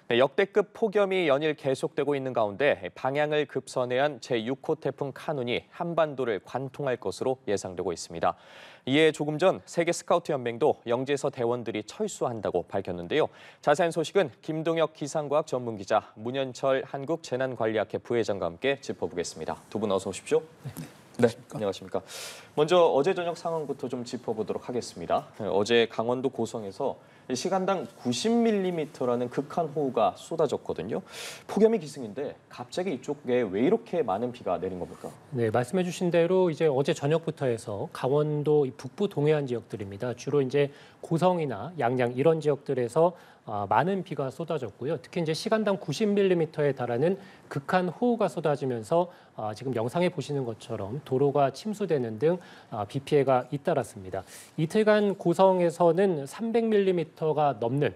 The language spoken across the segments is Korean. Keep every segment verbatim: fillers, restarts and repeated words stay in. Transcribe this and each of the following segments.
네, 역대급 폭염이 연일 계속되고 있는 가운데 방향을 급선회한 제육 호 태풍 카눈이 한반도를 관통할 것으로 예상되고 있습니다. 이에 조금 전 세계 스카우트 연맹도 영지에서 대원들이 철수한다고 밝혔는데요. 자세한 소식은 김동혁 기상과학 전문기자, 문현철 한국재난관리학회 부회장과 함께 짚어보겠습니다. 두 분 어서 오십시오. 네, 안녕하십니까. 먼저 어제 저녁 상황부터 좀 짚어보도록 하겠습니다. 어제 강원도 고성에서 시간당 구십 밀리미터라는 극한호우가 쏟아졌거든요. 폭염이 기승인데 갑자기 이쪽에 왜 이렇게 많은 비가 내린 겁니까? 네, 말씀해 주신 대로 이제 어제 저녁부터 해서 강원도 북부 동해안 지역들입니다. 주로 이제 고성이나 양양 이런 지역들에서 많은 비가 쏟아졌고요. 특히 이제 시간당 구십 밀리미터에 달하는 극한 호우가 쏟아지면서 지금 영상에 보시는 것처럼 도로가 침수되는 등 비 피해가 잇따랐습니다. 이틀간 고성에서는 삼백 밀리미터가 넘는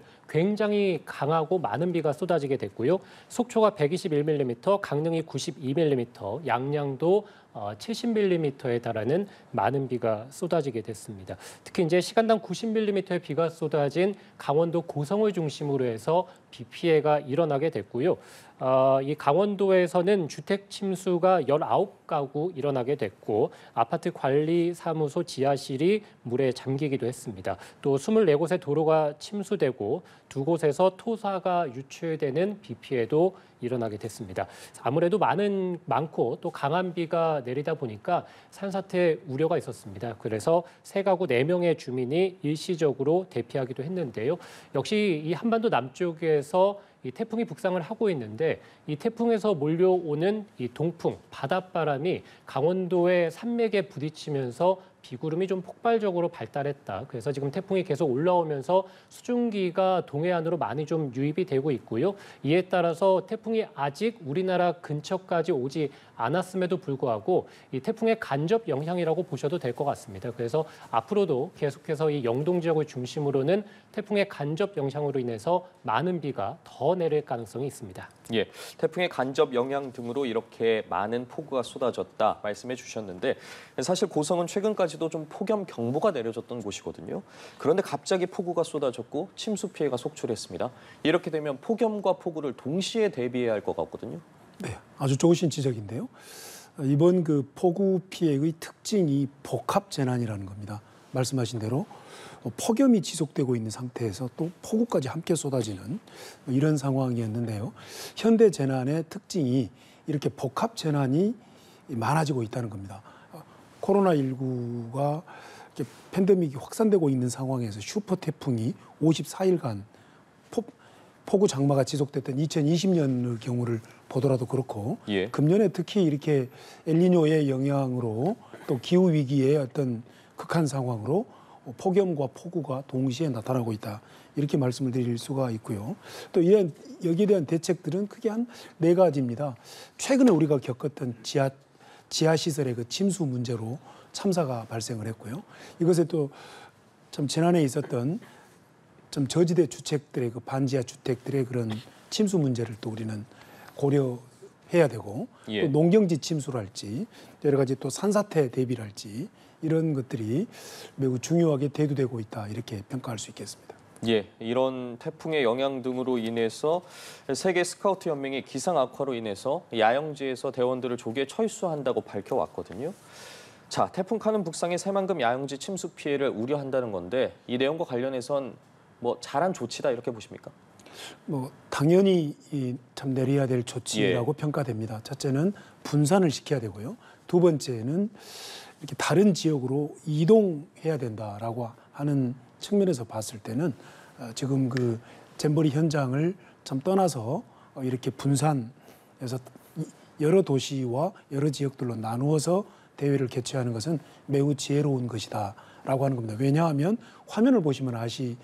굉장히 강하고 많은 비가 쏟아지게 됐고요. 속초가 백이십일 밀리미터, 강릉이 구십이 밀리미터, 양양도 칠십 밀리미터에 달하는 많은 비가 쏟아지게 됐습니다. 특히 이제 시간당 구십 밀리미터의 비가 쏟아진 강원도 고성을 중심으로 해서 비 피해가 일어나게 됐고요. 어, 이 강원도에서는 주택 침수가 열아홉 가구 일어나게 됐고 아파트 관리 사무소 지하실이 물에 잠기기도 했습니다. 또 이십사 곳의 도로가 침수되고 두 곳에서 토사가 유출되는 비 피해도 일어나게 됐습니다. 아무래도 많은 많고 또 강한 비가 내리다 보니까 산사태 우려가 있었습니다. 그래서 세 가구 네 명의 주민이 일시적으로 대피하기도 했는데요. 역시 이 한반도 남쪽에서 이 태풍이 북상을 하고 있는데 이 태풍에서 몰려오는 이 동풍, 바닷바람이 강원도의 산맥에 부딪히면서 비구름이 좀 폭발적으로 발달했다. 그래서 지금 태풍이 계속 올라오면서 수증기가 동해안으로 많이 좀 유입이 되고 있고요. 이에 따라서 태풍이 아직 우리나라 근처까지 오지 않았음에도 불구하고 이 태풍의 간접 영향이라고 보셔도 될 것 같습니다. 그래서 앞으로도 계속해서 이 영동 지역을 중심으로는 태풍의 간접 영향으로 인해서 많은 비가 더 내릴 가능성이 있습니다. 예, 태풍의 간접 영향 등으로 이렇게 많은 폭우가 쏟아졌다 말씀해 주셨는데 사실 고성은 최근까지도 좀 폭염 경보가 내려졌던 곳이거든요. 그런데 갑자기 폭우가 쏟아졌고 침수 피해가 속출했습니다. 이렇게 되면 폭염과 폭우를 동시에 대비해야 할 것 같거든요. 네, 아주 좋으신 지적인데요. 이번 그 폭우 피해의 특징이 복합 재난이라는 겁니다. 말씀하신 대로 폭염이 지속되고 있는 상태에서 또 폭우까지 함께 쏟아지는 이런 상황이었는데요. 현대 재난의 특징이 이렇게 복합 재난이 많아지고 있다는 겁니다. 코로나십구가 이렇게 팬데믹이 확산되고 있는 상황에서 슈퍼 태풍이 오십사 일간 폭, 폭우 장마가 지속됐던 이천이십 년의 경우를 보더라도 그렇고 예. 금년에 특히 이렇게 엘니뇨의 영향으로 또 기후 위기의 어떤 극한 상황으로 폭염과 폭우가 동시에 나타나고 있다. 이렇게 말씀을 드릴 수가 있고요. 또 이런 여기에 대한 대책들은 크게 한 네 가지입니다. 최근에 우리가 겪었던 지하 지하 시설의 그 침수 문제로 참사가 발생을 했고요. 이것에 또 참 지난해 있었던 좀 저지대 주택들의 그 반지하 주택들의 그런 침수 문제를 또 우리는 고려해야 되고 예. 또 농경지 침수랄지 여러 가지 또 산사태 대비랄지 이런 것들이 매우 중요하게 대두되고 있다 이렇게 평가할 수 있겠습니다. 예, 이런 태풍의 영향 등으로 인해서 세계 스카우트 연맹이 기상 악화로 인해서 야영지에서 대원들을 조기에 철수한다고 밝혀왔거든요. 자, 태풍 카눈 북상의 새만금 야영지 침수 피해를 우려한다는 건데 이 내용과 관련해선 뭐 잘한 조치다 이렇게 보십니까? 뭐 당연히 이 참 내려야 될 조치라고 예. 평가됩니다. 첫째는 분산을 시켜야 되고요. 두 번째는 이렇게 다른 지역으로 이동해야 된다라고 하는 측면에서 봤을 때는 지금 그 잼버리 현장을 참 떠나서 이렇게 분산해서 여러 도시와 여러 지역들로 나누어서 대회를 개최하는 것은 매우 지혜로운 것이다라고 하는 겁니다. 왜냐하면 화면을 보시면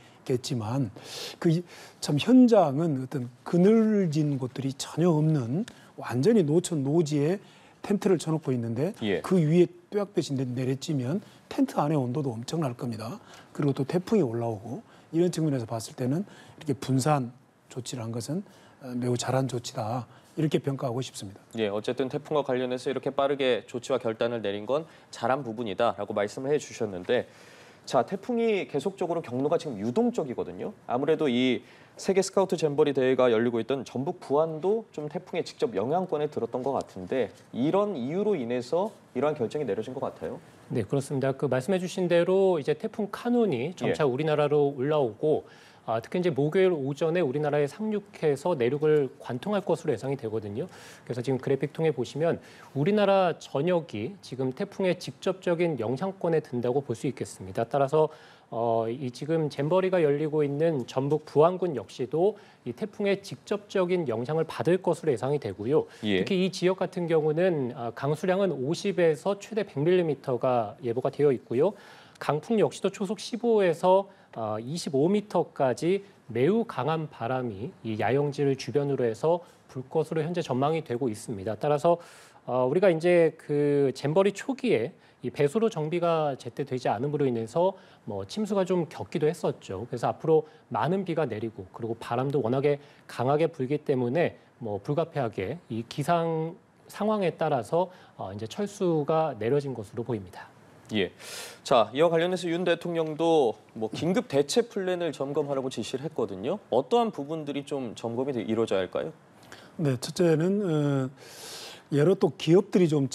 아시겠지만 그 참 현장은 어떤 그늘진 곳들이 전혀 없는 완전히 노천 노지에 텐트를 쳐놓고 있는데 예. 그 위에 뚜약볕이 내려지면 텐트 안의 온도도 엄청날 겁니다. 그리고 또 태풍이 올라오고 이런 측면에서 봤을 때는 이렇게 분산 조치를 한 것은 매우 잘한 조치다 이렇게 평가하고 싶습니다. 예, 어쨌든 태풍과 관련해서 이렇게 빠르게 조치와 결단을 내린 건 잘한 부분이다라고 말씀을 해주셨는데 자, 태풍이 계속적으로 경로가 지금 유동적이거든요. 아무래도 이 세계 스카우트 잼버리 대회가 열리고 있던 전북 부안도 좀 태풍의 직접 영향권에 들었던 것 같은데 이런 이유로 인해서 이러한 결정이 내려진 것 같아요. 네, 그렇습니다. 그 말씀해주신 대로 이제 태풍 카눈이 점차 예. 우리나라로 올라오고 아, 특히 이제 목요일 오전에 우리나라에 상륙해서 내륙을 관통할 것으로 예상이 되거든요. 그래서 지금 그래픽 통해 보시면 우리나라 전역이 지금 태풍의 직접적인 영향권에 든다고 볼 수 있겠습니다. 따라서 어, 이 지금 잼버리가 열리고 있는 전북 부안군 역시도 이 태풍의 직접적인 영향을 받을 것으로 예상이 되고요. 예. 특히 이 지역 같은 경우는 강수량은 오십에서 최대 백 밀리미터가 예보가 되어 있고요. 강풍 역시도 초속 십오에서 이십오 미터까지 매우 강한 바람이 이 야영지를 주변으로 해서 불 것으로 현재 전망이 되고 있습니다. 따라서 우리가 이제 그 잼버리 초기에 이 배수로 정비가 제때 되지 않음으로 인해서 뭐 침수가 좀 겪기도 했었죠. 그래서 앞으로 많은 비가 내리고 그리고 바람도 워낙에 강하게 불기 때문에 뭐 불가피하게 이 기상 상황에 따라서 어 이제 철수가 내려진 것으로 보입니다. 예. 자, 이와 관련해서 윤 대통령도 뭐 긴급 대체 플랜을 점검하라고 지시를 했거든요. 어떠한 부분들이 좀 점검이 이루어져야 할까요? 네, 첫째는 어, 여러 또 기업들이 좀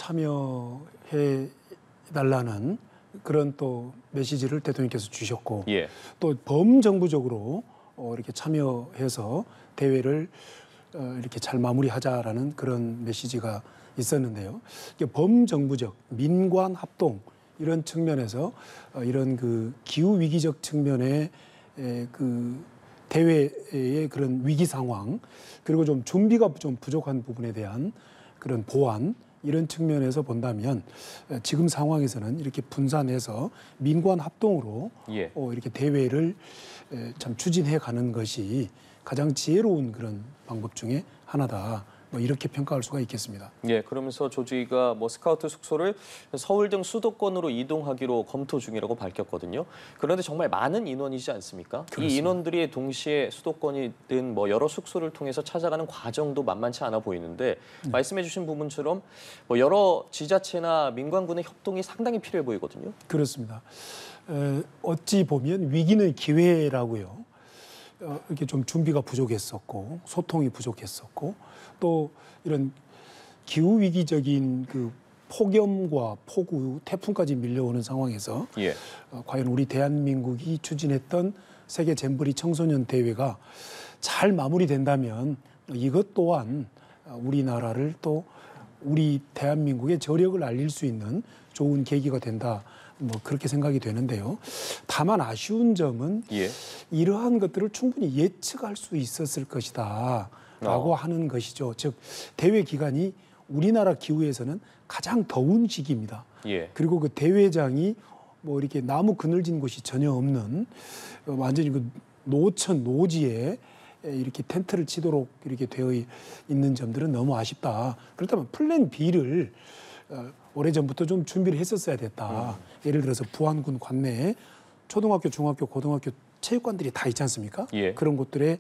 참여해 달라는 그런 또 메시지를 대통령께서 주셨고 예. 또 범정부적으로 어, 이렇게 참여해서 대회를 어, 이렇게 잘 마무리하자라는 그런 메시지가 있었는데요. 이게 범정부적 민관 합동 이런 측면에서 어, 이런 그 기후 위기적 측면의 에, 그 대회의 그런 위기 상황 그리고 좀 준비가 좀 부족한 부분에 대한 그런 보완 이런 측면에서 본다면 지금 상황에서는 이렇게 분산해서 민관 합동으로 예. 어, 이렇게 대회를 참 추진해 가는 것이 가장 지혜로운 그런 방법 중에 하나다. 뭐 이렇게 평가할 수가 있겠습니다. 예, 그러면서 조지가 뭐 스카우트 숙소를 서울 등 수도권으로 이동하기로 검토 중이라고 밝혔거든요. 그런데 정말 많은 인원이지 않습니까? 그렇습니다. 이 인원들이 동시에 수도권이든 뭐 여러 숙소를 통해서 찾아가는 과정도 만만치 않아 보이는데 네. 말씀해주신 부분처럼 뭐 여러 지자체나 민관군의 협동이 상당히 필요해 보이거든요. 그렇습니다. 에, 어찌 보면 위기는 기회라고요. 어, 이렇게 좀 준비가 부족했었고 소통이 부족했었고 또 이런 기후 위기적인 그 폭염과 폭우, 태풍까지 밀려오는 상황에서 예. 어, 과연 우리 대한민국이 추진했던 세계 잼버리 청소년 대회가 잘 마무리된다면 이것 또한 우리나라를 또 우리 대한민국의 저력을 알릴 수 있는 좋은 계기가 된다. 뭐 그렇게 생각이 되는데요. 다만 아쉬운 점은 예. 이러한 것들을 충분히 예측할 수 있었을 것이다. 라고 어. 하는 것이죠. 즉 대회 기간이 우리나라 기후에서는 가장 더운 시기입니다. 예. 그리고 그 대회장이 뭐 이렇게 나무 그늘진 곳이 전혀 없는 완전히 그 노천 노지에 이렇게 텐트를 치도록 이렇게 되어 있는 점들은 너무 아쉽다. 그렇다면 플랜 B를 오래전부터 좀 준비를 했었어야 됐다. 음. 예를 들어서 부안군 관내에 초등학교, 중학교, 고등학교 체육관들이 다 있지 않습니까? 예. 그런 곳들에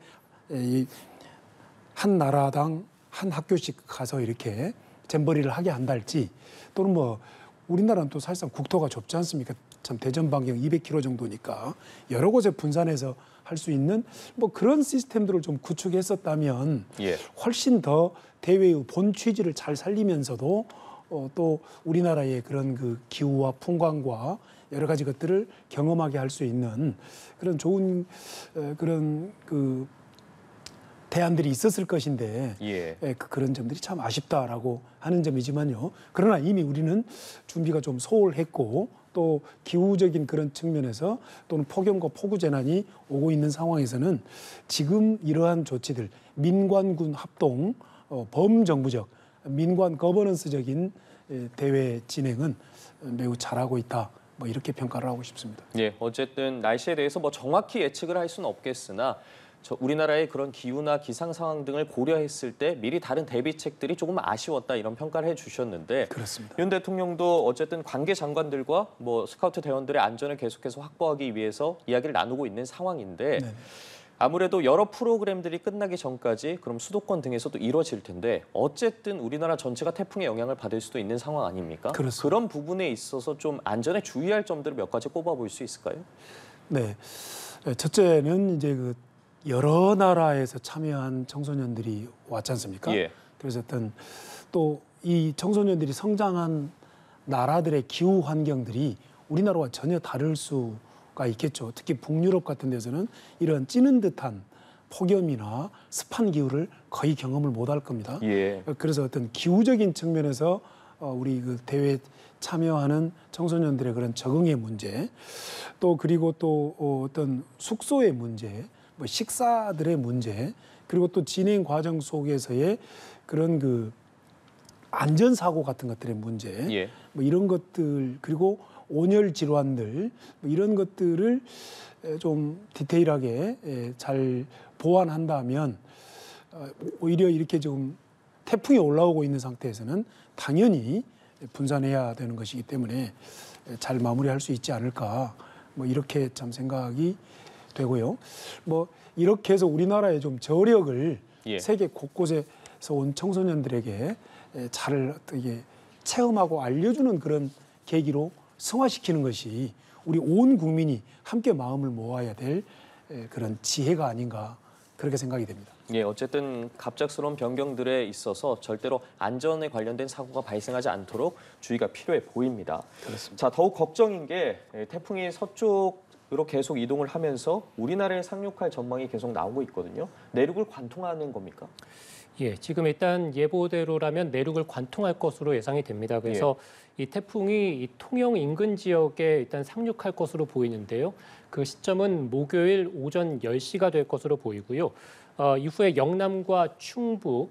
한 나라당 한 학교씩 가서 이렇게 잼버리를 하게 한달지 또는 뭐 우리나라는 또 사실상 국토가 좁지 않습니까? 참 대전 반경 이백 킬로미터 정도니까 여러 곳에 분산해서 할 수 있는 뭐 그런 시스템들을 좀 구축했었다면 예. 훨씬 더 대회의 본 취지를 잘 살리면서도 어, 또 우리나라의 그런 그 기후와 풍광과 여러 가지 것들을 경험하게 할 수 있는 그런 좋은 어, 그런 그 대안들이 있었을 것인데 예. 예, 그, 그런 점들이 참 아쉽다라고 하는 점이지만요. 그러나 이미 우리는 준비가 좀 소홀했고 또 기후적인 그런 측면에서 또는 폭염과 폭우 재난이 오고 있는 상황에서는 지금 이러한 조치들 민관군 합동 어, 범정부적 민관 거버넌스적인 대회 진행은 매우 잘하고 있다. 뭐 이렇게 평가를 하고 싶습니다. 예, 어쨌든 날씨에 대해서 뭐 정확히 예측을 할 수는 없겠으나 저 우리나라의 그런 기후나 기상 상황 등을 고려했을 때 미리 다른 대비책들이 조금 아쉬웠다 이런 평가를 해주셨는데 그렇습니다. 윤 대통령도 어쨌든 관계 장관들과 뭐 스카우트 대원들의 안전을 계속해서 확보하기 위해서 이야기를 나누고 있는 상황인데. 네네. 아무래도 여러 프로그램들이 끝나기 전까지 그럼 수도권 등에서도 이루어질 텐데 어쨌든 우리나라 전체가 태풍의 영향을 받을 수도 있는 상황 아닙니까? 그렇습니다. 그런 부분에 있어서 좀 안전에 주의할 점들을 몇 가지 꼽아볼 수 있을까요? 네, 첫째는 이제 그 여러 나라에서 참여한 청소년들이 왔지 않습니까? 예. 그래서 어떤 또 이 청소년들이 성장한 나라들의 기후 환경들이 우리나라와 전혀 다를 수가 있겠죠. 특히 북유럽 같은 데서는 이런 찌는 듯한 폭염이나 습한 기후를 거의 경험을 못할 겁니다. 예. 그래서 어떤 기후적인 측면에서 어, 우리 그 대회에 참여하는 청소년들의 그런 적응의 문제, 또 그리고 또 어, 어떤 숙소의 문제, 뭐 식사들의 문제, 그리고 또 진행 과정 속에서의 그런 그 안전 사고 같은 것들의 문제, 예. 뭐 이런 것들, 그리고 온열 질환들, 뭐 이런 것들을 좀 디테일하게 잘 보완한다면 어, 오히려 이렇게 좀 태풍이 올라오고 있는 상태에서는 당연히 분산해야 되는 것이기 때문에 잘 마무리할 수 있지 않을까, 뭐 이렇게 참 생각이 되고요. 뭐 이렇게 해서 우리나라의 좀 저력을 예. 세계 곳곳에서 온 청소년들에게 잘 어떻게 체험하고 알려주는 그런 계기로 승화시키는 것이 우리 온 국민이 함께 마음을 모아야 될 그런 지혜가 아닌가, 그렇게 생각이 됩니다. 예, 어쨌든 갑작스러운 변경들에 있어서 절대로 안전에 관련된 사고가 발생하지 않도록 주의가 필요해 보입니다. 그렇습니다. 자, 더욱 걱정인 게 태풍이 서쪽으로 계속 이동을 하면서 우리나라에 상륙할 전망이 계속 나오고 있거든요. 내륙을 관통하는 겁니까? 예, 지금 일단 예보대로라면 내륙을 관통할 것으로 예상이 됩니다. 그래서 이 태풍이 이 통영 인근 지역에 일단 상륙할 것으로 보이는데요. 그 시점은 목요일 오전 열 시가 될 것으로 보이고요. 어, 이후에 영남과 충북,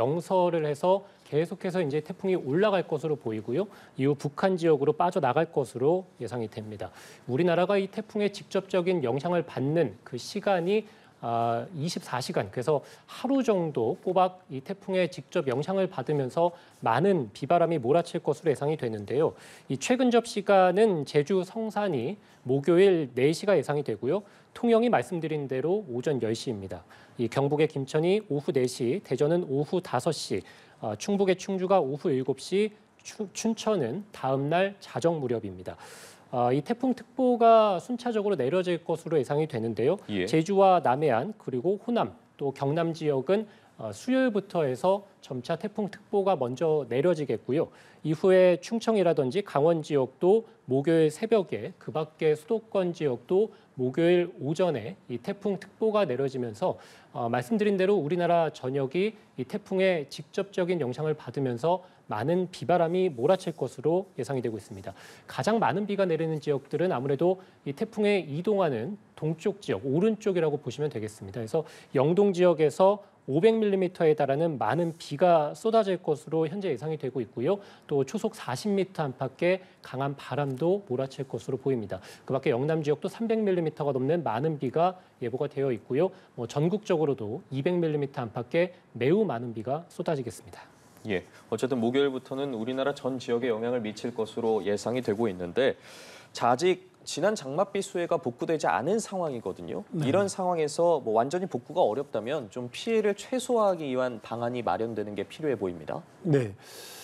영서를 해서 계속해서 이제 태풍이 올라갈 것으로 보이고요. 이후 북한 지역으로 빠져나갈 것으로 예상이 됩니다. 우리나라가 이 태풍의 직접적인 영향을 받는 그 시간이 아, 이십사 시간, 그래서 하루 정도 꼬박 이 태풍의 직접 영향을 받으면서 많은 비바람이 몰아칠 것으로 예상이 되는데요. 이 최근접 시간은 제주 성산이 목요일 네 시가 예상이 되고요. 통영이 말씀드린 대로 오전 열 시입니다. 이 경북의 김천이 오후 네 시, 대전은 오후 다섯 시, 어, 충북의 충주가 오후 일곱 시, 추, 춘천은 다음 날 자정 무렵입니다. 어, 이 태풍특보가 순차적으로 내려질 것으로 예상이 되는데요. 예. 제주와 남해안 그리고 호남 또 경남 지역은 어, 수요일부터 해서 점차 태풍특보가 먼저 내려지겠고요. 이후에 충청이라든지 강원 지역도 목요일 새벽에, 그 밖에 수도권 지역도 목요일 오전에 이 태풍특보가 내려지면서 어, 말씀드린 대로 우리나라 전역이 이 태풍의 직접적인 영향을 받으면서 많은 비바람이 몰아칠 것으로 예상이 되고 있습니다. 가장 많은 비가 내리는 지역들은 아무래도 이 태풍에 이동하는 동쪽 지역, 오른쪽이라고 보시면 되겠습니다. 그래서 영동 지역에서 오백 밀리미터에 달하는 많은 비가 쏟아질 것으로 현재 예상이 되고 있고요. 또 초속 사십 미터 안팎의 강한 바람도 몰아칠 것으로 보입니다. 그 밖에 영남 지역도 삼백 밀리미터가 넘는 많은 비가 예보가 되어 있고요. 뭐 전국적으로도 이백 밀리미터 안팎의 매우 많은 비가 쏟아지겠습니다. 예, 어쨌든 목요일부터는 우리나라 전 지역에 영향을 미칠 것으로 예상이 되고 있는데, 자, 아직 지난 장맛비 수해가 복구되지 않은 상황이거든요. 네. 이런 상황에서 뭐 완전히 복구가 어렵다면 좀 피해를 최소화하기 위한 방안이 마련되는 게 필요해 보입니다. 네,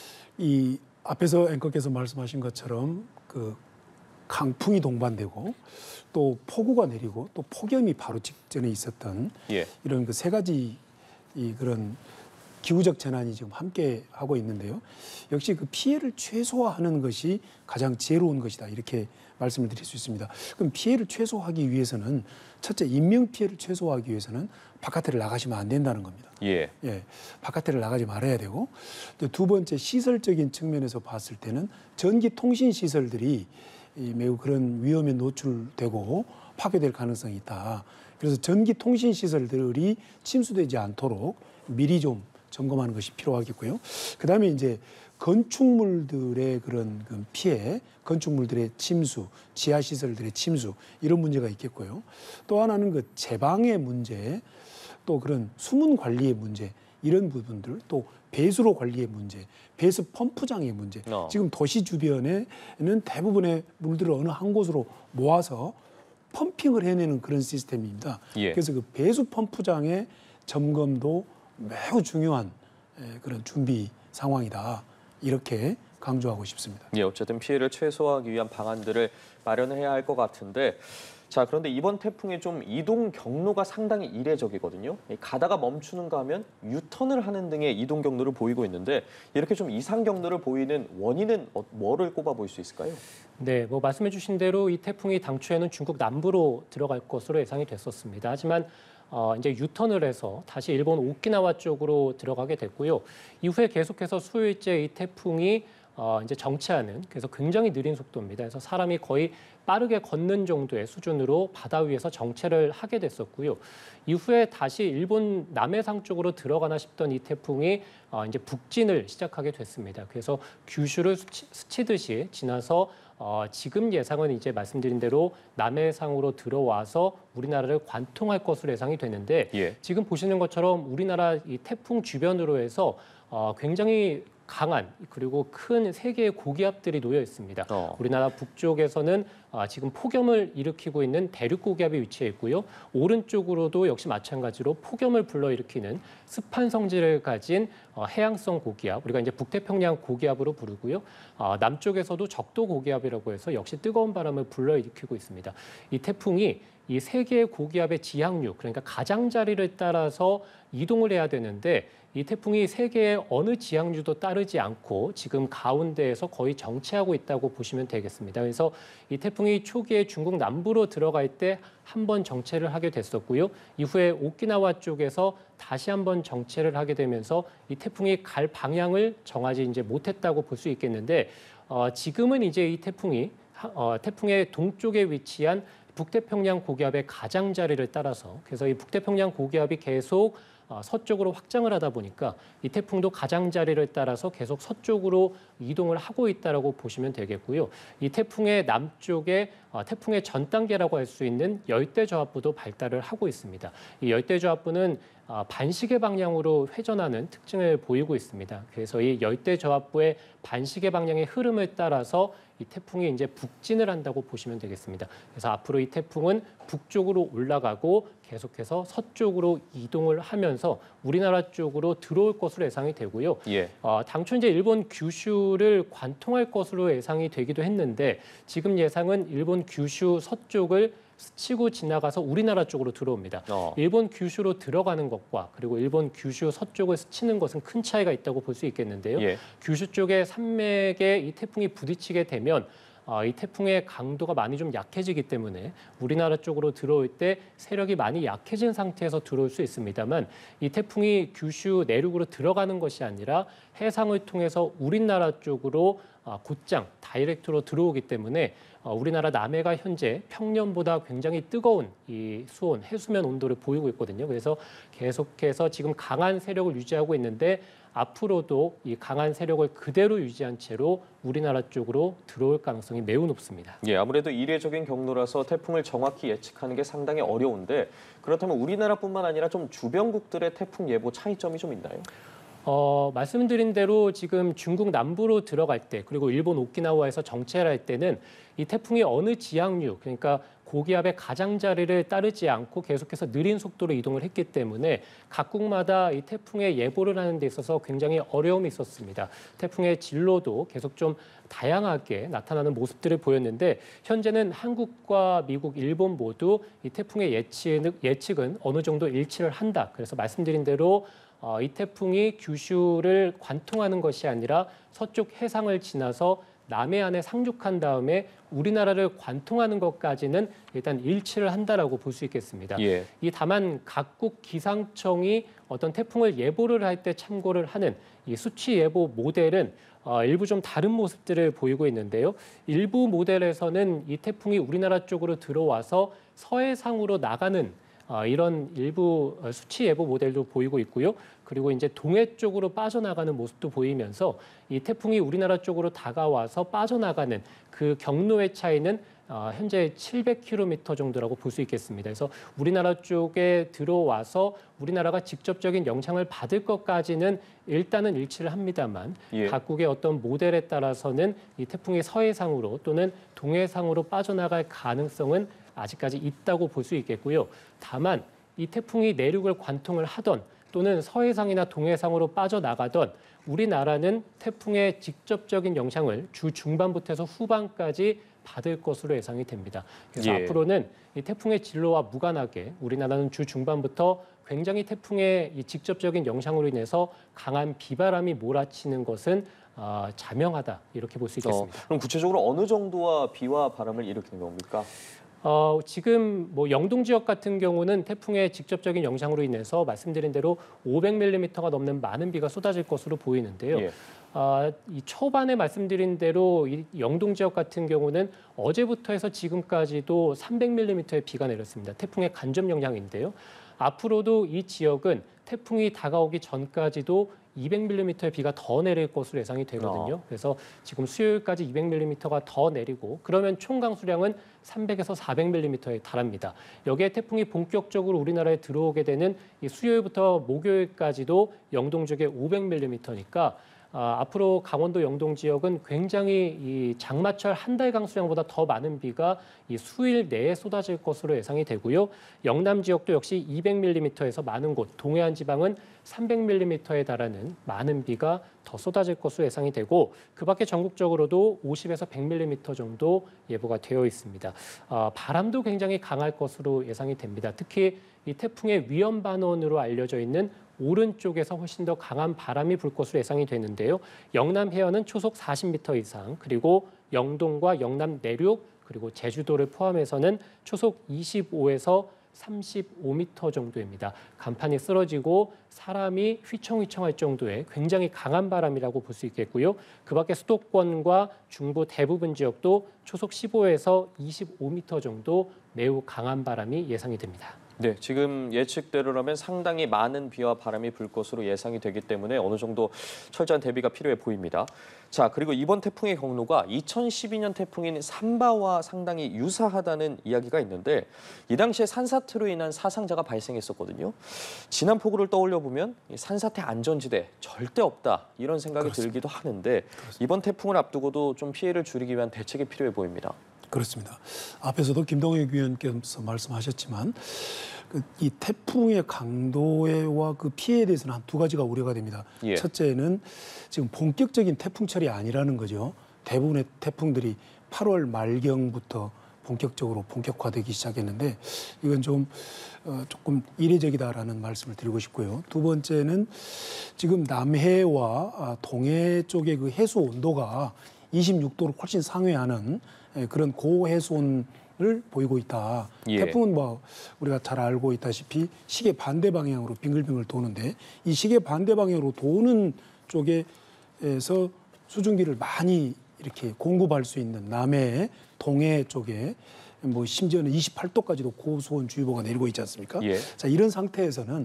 이 앞에서 앵커께서 말씀하신 것처럼 그 강풍이 동반되고 또 폭우가 내리고 또 폭염이 바로 직전에 있었던 예. 이런 그 세 가지 이 그런 기후적 재난이 지금 함께 하고 있는데요. 역시 그 피해를 최소화하는 것이 가장 지혜로운 것이다, 이렇게 말씀을 드릴 수 있습니다. 그럼 피해를 최소화하기 위해서는 첫째, 인명 피해를 최소화하기 위해서는 바깥에 나가시면 안 된다는 겁니다. 예. 예, 바깥에 나가지 말아야 되고, 두 번째, 시설적인 측면에서 봤을 때는 전기 통신 시설들이 매우 그런 위험에 노출되고 파괴될 가능성이 있다. 그래서 전기 통신 시설들이 침수되지 않도록 미리 좀 점검하는 것이 필요하겠고요. 그다음에 이제 건축물들의 그런 그 피해, 건축물들의 침수, 지하 시설들의 침수, 이런 문제가 있겠고요. 또 하나는 그 제방의 문제, 또 그런 수문 관리의 문제, 이런 부분들, 또 배수로 관리의 문제, 배수 펌프장의 문제. 어. 지금 도시 주변에는 대부분의 물들을 어느 한 곳으로 모아서 펌핑을 해내는 그런 시스템입니다. 예. 그래서 그 배수 펌프장의 점검도 매우 중요한 에, 그런 준비 상황이다. 이렇게 강조하고 싶습니다. 예, 어쨌든 피해를 최소화하기 위한 방안들을 마련해야 할 것 같은데, 자, 그런데 이번 태풍의 좀 이동 경로가 상당히 이례적이거든요. 가다가 멈추는가 하면 유턴을 하는 등의 이동 경로를 보이고 있는데, 이렇게 좀 이상 경로를 보이는 원인은 어, 뭐를 꼽아 볼 수 있을까요? 네, 뭐 말씀해 주신 대로 이 태풍이 당초에는 중국 남부로 들어갈 것으로 예상이 됐었습니다. 하지만 어, 이제 유턴을 해서 다시 일본 오키나와 쪽으로 들어가게 됐고요. 이후에 계속해서 수요일째 이 태풍이 어, 이제 정체하는, 그래서 굉장히 느린 속도입니다. 그래서 사람이 거의 빠르게 걷는 정도의 수준으로 바다 위에서 정체를 하게 됐었고요. 이후에 다시 일본 남해상 쪽으로 들어가나 싶던 이 태풍이 어, 이제 북진을 시작하게 됐습니다. 그래서 규슈를 스치, 스치듯이 지나서 어, 지금 예상은 이제 말씀드린 대로 남해상으로 들어와서 우리나라를 관통할 것으로 예상이 되는데, 예. 지금 보시는 것처럼 우리나라 이 태풍 주변으로 해서 어, 굉장히 강한 그리고 큰 세 개의 고기압들이 놓여 있습니다. 어. 우리나라 북쪽에서는 아, 지금 폭염을 일으키고 있는 대륙 고기압이 위치해 있고요. 오른쪽으로도 역시 마찬가지로 폭염을 불러일으키는 습한 성질을 가진 어, 해양성 고기압, 우리가 이제 북태평양 고기압으로 부르고요. 어, 남쪽에서도 적도 고기압이라고 해서 역시 뜨거운 바람을 불러일으키고 있습니다. 이 태풍이 이 세 개의 고기압의 지향류, 그러니까 가장자리를 따라서 이동을 해야 되는데, 이 태풍이 세계의 어느 지향류도 따르지 않고 지금 가운데에서 거의 정체하고 있다고 보시면 되겠습니다. 그래서 이 태풍이 초기에 중국 남부로 들어갈 때 한 번 정체를 하게 됐었고요. 이후에 오키나와 쪽에서 다시 한번 정체를 하게 되면서 이 태풍이 갈 방향을 정하지 이제 못했다고 볼 수 있겠는데, 어, 지금은 이제 이 태풍이 어, 태풍의 동쪽에 위치한 북태평양 고기압의 가장자리를 따라서, 그래서 이 북태평양 고기압이 계속 어, 서쪽으로 확장을 하다 보니까 이 태풍도 가장자리를 따라서 계속 서쪽으로 이동을 하고 있다라고 보시면 되겠고요. 이 태풍의 남쪽에 어, 태풍의 전 단계라고 할 수 있는 열대저압부도 발달을 하고 있습니다. 이 열대저압부는 어, 반시계 방향으로 회전하는 특징을 보이고 있습니다. 그래서 이 열대저압부의 반시계 방향의 흐름을 따라서 이 태풍이 이제 북진을 한다고 보시면 되겠습니다. 그래서 앞으로 이 태풍은 북쪽으로 올라가고 계속해서 서쪽으로 이동을 하면서 우리나라 쪽으로 들어올 것으로 예상이 되고요. 예. 어, 당초 이제 일본 규슈를 관통할 것으로 예상이 되기도 했는데, 지금 예상은 일본 규슈 서쪽을 스치고 지나가서 우리나라 쪽으로 들어옵니다. 어. 일본 규슈로 들어가는 것과 그리고 일본 규슈 서쪽을 스치는 것은 큰 차이가 있다고 볼 수 있겠는데요. 예. 규슈 쪽의 산맥에 이 태풍이 부딪히게 되면 어, 이 태풍의 강도가 많이 좀 약해지기 때문에 우리나라 쪽으로 들어올 때 세력이 많이 약해진 상태에서 들어올 수 있습니다만, 이 태풍이 규슈 내륙으로 들어가는 것이 아니라 해상을 통해서 우리나라 쪽으로 어, 곧장 다이렉트로 들어오기 때문에 어, 우리나라 남해가 현재 평년보다 굉장히 뜨거운 이 수온, 해수면 온도를 보이고 있거든요. 그래서 계속해서 지금 강한 세력을 유지하고 있는데, 앞으로도 이 강한 세력을 그대로 유지한 채로 우리나라 쪽으로 들어올 가능성이 매우 높습니다. 예, 아무래도 이례적인 경로라서 태풍을 정확히 예측하는 게 상당히 어려운데, 그렇다면 우리나라뿐만 아니라 좀 주변국들의 태풍 예보 차이점이 좀 있나요? 어, 말씀드린 대로 지금 중국 남부로 들어갈 때, 그리고 일본 오키나와에서 정체를 할 때는 이 태풍이 어느 지향류, 그러니까 고기압의 가장자리를 따르지 않고 계속해서 느린 속도로 이동을 했기 때문에 각국마다 이 태풍의 예보를 하는 데 있어서 굉장히 어려움이 있었습니다. 태풍의 진로도 계속 좀 다양하게 나타나는 모습들을 보였는데, 현재는 한국과 미국, 일본 모두 이 태풍의 예측, 예측은 어느 정도 일치를 한다. 그래서 말씀드린 대로 어, 이 태풍이 규슈를 관통하는 것이 아니라 서쪽 해상을 지나서 남해안에 상륙한 다음에 우리나라를 관통하는 것까지는 일단 일치를 한다라고 볼 수 있겠습니다. 예. 이 다만 각국 기상청이 어떤 태풍을 예보를 할 때 참고를 하는 이 수치 예보 모델은 어, 일부 좀 다른 모습들을 보이고 있는데요. 일부 모델에서는 이 태풍이 우리나라 쪽으로 들어와서 서해상으로 나가는 어, 이런 일부 수치 예보 모델도 보이고 있고요. 그리고 이제 동해 쪽으로 빠져나가는 모습도 보이면서 이 태풍이 우리나라 쪽으로 다가와서 빠져나가는 그 경로의 차이는 어, 현재 칠백 킬로미터 정도라고 볼 수 있겠습니다. 그래서 우리나라 쪽에 들어와서 우리나라가 직접적인 영향을 받을 것까지는 일단은 일치를 합니다만, 예. 각국의 어떤 모델에 따라서는 이 태풍이 서해상으로 또는 동해상으로 빠져나갈 가능성은 아직까지 있다고 볼 수 있겠고요. 다만 이 태풍이 내륙을 관통을 하던 또는 서해상이나 동해상으로 빠져나가던 우리나라는 태풍의 직접적인 영향을 주 중반부터 해서 후반까지 받을 것으로 예상이 됩니다. 그래서 예. 앞으로는 이 태풍의 진로와 무관하게 우리나라는 주 중반부터 굉장히 태풍의 이 직접적인 영향으로 인해서 강한 비바람이 몰아치는 것은 어, 자명하다 이렇게 볼 수 어, 있겠습니다. 그럼 구체적으로 어느 정도와 비와 바람을 일으키는 겁니까? 어, 지금 뭐 영동 지역 같은 경우는 태풍의 직접적인 영향으로 인해서 말씀드린 대로 오백 밀리미터가 넘는 많은 비가 쏟아질 것으로 보이는데요. 예. 아, 이 초반에 말씀드린 대로 이 영동 지역 같은 경우는 어제부터 해서 지금까지도 삼백 밀리미터의 비가 내렸습니다. 태풍의 간접 영향인데요. 앞으로도 이 지역은 태풍이 다가오기 전까지도 이백 밀리미터의 비가 더 내릴 것으로 예상이 되거든요. 어. 그래서 지금 수요일까지 이백 밀리미터가 더 내리고 그러면 총 강수량은 삼백에서 사백 밀리미터에 달합니다. 여기에 태풍이 본격적으로 우리나라에 들어오게 되는 이 수요일부터 목요일까지도 영동 지역에 오백 밀리미터니까 아, 앞으로 강원도 영동 지역은 굉장히 이 장마철 한 달 강수량보다 더 많은 비가 이 수일 내에 쏟아질 것으로 예상이 되고요. 영남 지역도 역시 이백 밀리미터에서 많은 곳, 동해안 지방은 삼백 밀리미터에 달하는 많은 비가 더 쏟아질 것으로 예상이 되고 그밖에 전국적으로도 오십에서 백 밀리미터 정도 예보가 되어 있습니다. 아, 바람도 굉장히 강할 것으로 예상이 됩니다. 특히 이 태풍의 위험 반원으로 알려져 있는 오른쪽에서 훨씬 더 강한 바람이 불 것으로 예상이 되는데요. 영남 해안은 초속 사십 미터 이상, 그리고 영동과 영남 내륙, 그리고 제주도를 포함해서는 초속 이십오에서 삼십오 미터 정도입니다. 간판이 쓰러지고 사람이 휘청휘청할 정도의 굉장히 강한 바람이라고 볼 수 있겠고요. 그밖에 수도권과 중부 대부분 지역도 초속 십오에서 이십오 미터 정도 매우 강한 바람이 예상이 됩니다. 네, 지금 예측대로라면 상당히 많은 비와 바람이 불 것으로 예상이 되기 때문에 어느 정도 철저한 대비가 필요해 보입니다. 자, 그리고 이번 태풍의 경로가 이천십이 년 태풍인 산바와 상당히 유사하다는 이야기가 있는데 이 당시에 산사태로 인한 사상자가 발생했었거든요. 지난 폭우를 떠올려 보면 산사태 안전지대 절대 없다 이런 생각이 그렇습니다. 들기도 하는데 이번 태풍을 앞두고도 좀 피해를 줄이기 위한 대책이 필요해 보입니다. 그렇습니다. 앞에서도 김동혁 위원께서 말씀하셨지만 그 이 태풍의 강도와 그 피해에 대해서는 한 두 가지가 우려가 됩니다. 예. 첫째는 지금 본격적인 태풍철이 아니라는 거죠. 대부분의 태풍들이 팔월 말경부터 본격적으로 본격화되기 시작했는데 이건 좀 어, 조금 이례적이다라는 말씀을 드리고 싶고요. 두 번째는 지금 남해와 아, 동해 쪽의 그 해수 온도가 이십육 도를 훨씬 상회하는 예, 그런 고해수온을 보이고 있다. 예. 태풍은 뭐 우리가 잘 알고 있다시피 시계 반대 방향으로 빙글빙글 도는데 이 시계 반대 방향으로 도는 쪽에서 수증기를 많이 이렇게 공급할 수 있는 남해, 동해 쪽에 뭐 심지어는 이십팔 도까지도 고수온 주의보가 내리고 있지 않습니까? 예. 자, 이런 상태에서는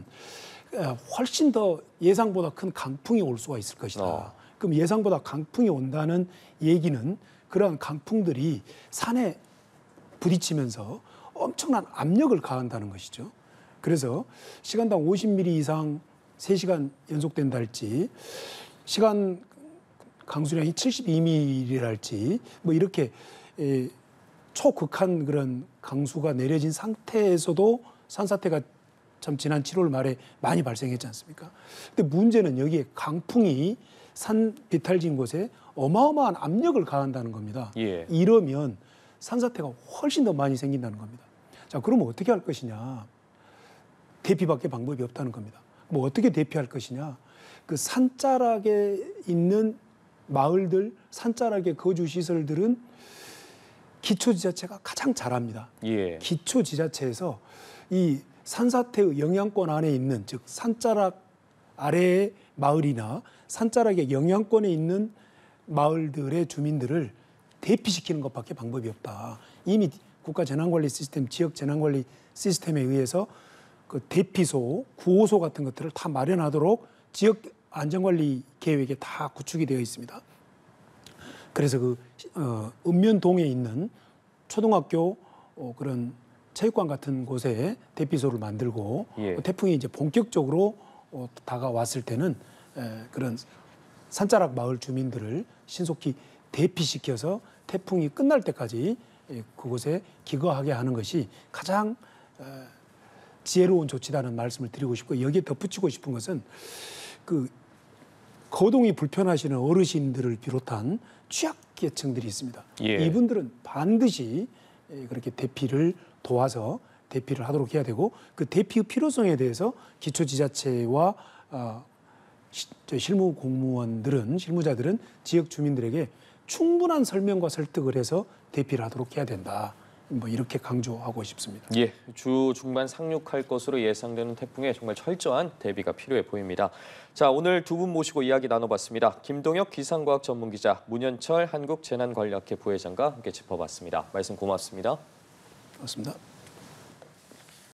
훨씬 더 예상보다 큰 강풍이 올 수가 있을 것이다. 어. 그럼 예상보다 강풍이 온다는 얘기는 그러한 강풍들이 산에 부딪히면서 엄청난 압력을 가한다는 것이죠. 그래서 시간당 오십 밀리미터 이상 세 시간 연속된다 할지 시간 강수량이 칠십이 밀리미터랄지 뭐 이렇게 에, 초극한 그런 강수가 내려진 상태에서도 산사태가 참 지난 칠월 말에 많이 발생했지 않습니까? 근데 문제는 여기에 강풍이 산 비탈진 곳에 어마어마한 압력을 가한다는 겁니다. 예. 이러면 산사태가 훨씬 더 많이 생긴다는 겁니다. 자, 그러면 어떻게 할 것이냐? 대피밖에 방법이 없다는 겁니다. 뭐 어떻게 대피할 것이냐? 그 산자락에 있는 마을들, 산자락의 거주 시설들은 기초지자체가 가장 잘합니다. 예. 기초지자체에서 이 산사태의 영향권 안에 있는, 즉 산자락 아래의 마을이나 산자락의 영향권에 있는 마을들의 주민들을 대피시키는 것밖에 방법이 없다. 이미 국가재난관리 시스템, 지역재난관리 시스템에 의해서 그 대피소, 구호소 같은 것들을 다 마련하도록 지역 안전관리 계획에 다 구축이 되어 있습니다. 그래서 그 어, 읍면동에 있는 초등학교 어, 그런 체육관 같은 곳에 대피소를 만들고 예. 태풍이 이제 본격적으로 어, 다가왔을 때는 에, 그런 산자락 마을 주민들을 신속히 대피시켜서 태풍이 끝날 때까지 예, 그곳에 기거하게 하는 것이 가장 어, 지혜로운 조치다는 말씀을 드리고 싶고, 여기에 덧붙이고 싶은 것은 그 거동이 불편하시는 어르신들을 비롯한 취약계층들이 있습니다. 예. 이분들은 반드시 그렇게 대피를 도와서 대피를 하도록 해야 되고, 그 대피의 필요성에 대해서 기초지자체와 어, 시, 실무 공무원들은 실무자들은 지역 주민들에게 충분한 설명과 설득을 해서 대피를 하도록 해야 된다. 뭐 이렇게 강조하고 싶습니다. 예, 주 중반 상륙할 것으로 예상되는 태풍에 정말 철저한 대비가 필요해 보입니다. 자, 오늘 두 분 모시고 이야기 나눠봤습니다. 김동혁 기상과학 전문기자, 문현철 한국재난관리학회 부회장과 함께 짚어봤습니다. 말씀 고맙습니다. 고맙습니다.